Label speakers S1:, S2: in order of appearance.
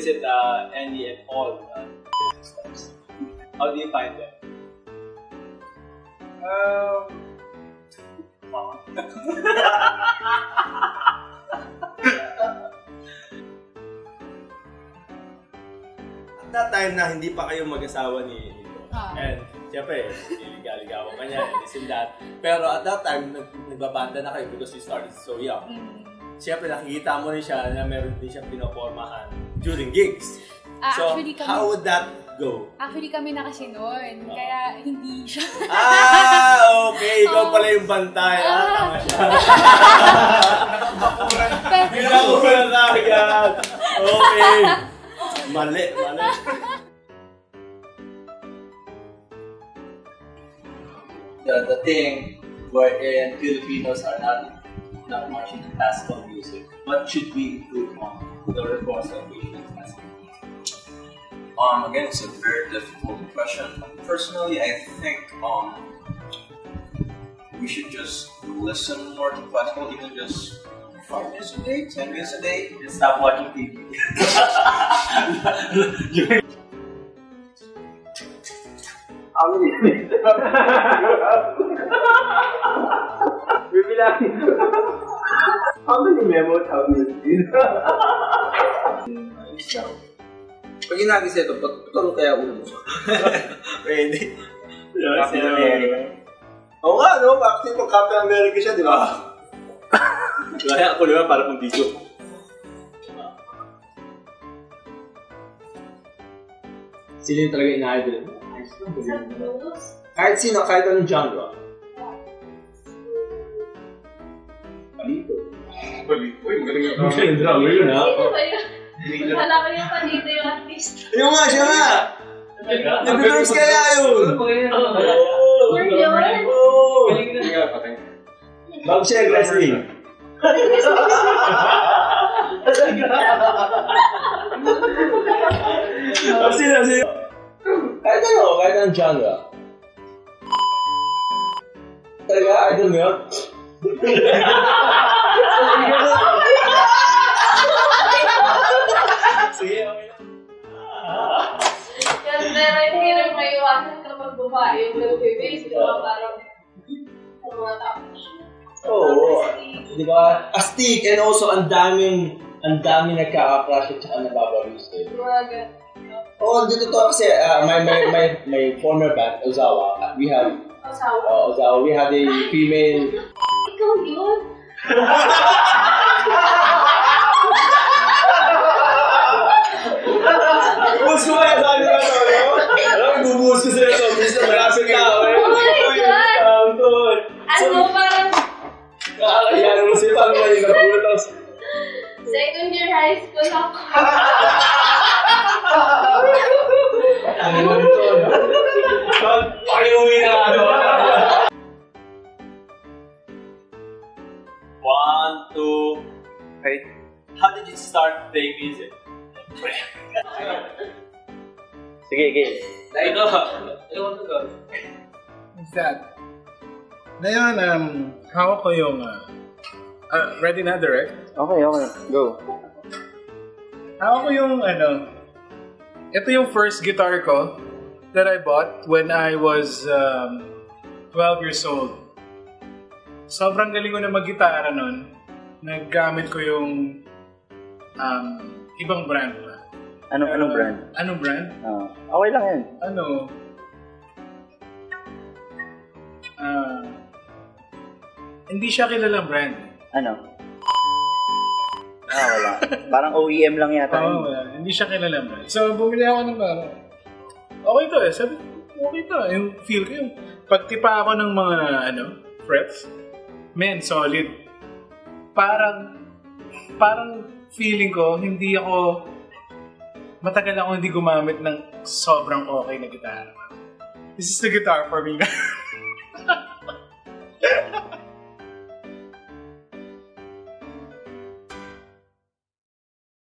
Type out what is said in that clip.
S1: is it any and all steps? How do you find them? At that time na hindi pa kayo mag-asawa ni and siyempre, iligaw-ligawan ka niya, this and that. Pero at that time, nagbabanda na kayo because you started so young. Siyempre, nakikita mo rin siya na meron din siyang pinopormahan during gigs. So, how would that go?
S2: Actually, kami na kasi noon, kaya hindi siya.
S1: Okay. Ikaw pala yung bantay. Tama siya. Pinakuran na agad. Okay. Mali. The thing wherein Filipinos are not much into classical music. What should we improve on the reports of classical music?
S3: Again, it's a very difficult question. Personally, I think we should just listen more to classical, even just 5 minutes a day, 10 minutes a day.
S1: Just stop watching TV. How many minutes? How many memos have you seen?
S4: Pag ginagis ito, patulog kaya ulo mo.
S1: Pwede. Captain America. Oo nga, no? Actually, pag Captain America siya, di ba? Kaya ako naman para pang video. Sino yung talaga ina-idol mo? Kahit sino, kahit anong genre. Palito. Uy, magaling yung drummer yun, ha?
S5: Wala ko yung Palito yung artist.
S1: Yung nga, siya nga! Nag-drums kaya yun!
S5: Where yun?
S1: Bago siya wrestling. Sino? Kahit ano, kahit anong genre. Talaga, idol mo yun? Sige, okay.
S5: Pero hindi rin may iwasan kapag babae yung nag-face, di ba? Parang tapos.
S1: Oo. Di ba? Astig and also ang daming nagkaka-crush at saka nababaliw sa'yo. Oo, dito to kasi my former band, Ozawa, we have Ozawa, we have a female.
S5: Ikaw yun?
S1: Bubus ko kaya sabi ka to, no? Alam mo, bubus ko sa'yo to, minsan marasing tao eh.
S5: Oh my God! Ano parang...
S1: Kakakayan mo siya, paano ba yung nagulat?
S5: Second year high school ako.
S1: Ano mo ito, no? Pakiuwi na ano. 1, 2, okay. How did you start playing music? Sige, game. I want to go.
S6: What's that? Ngayon, hawak ko yung... ready na, direct?
S4: Okay, go.
S6: Hawak ko yung ito yung first guitar ko that I bought when I was 12 years old. Sobrang galing ko na mag-gitara nun. Naggamit ko yung ibang brand pa.
S4: Anong brand?
S6: Anong brand?
S4: Okay lang yan.
S6: Hindi siya kilalang brand.
S4: Wala. Parang OEM lang yata.
S6: Wala. Hindi siya kilalang brand. So, bumili ako ng okay to eh. Sabi, okay to. Yung feel ko yung pagtipa ako ng mga frets. Men, solid. Parang feeling ko, matagal ako hindi gumamit ng sobrang okay na gitara. This is the guitar for me.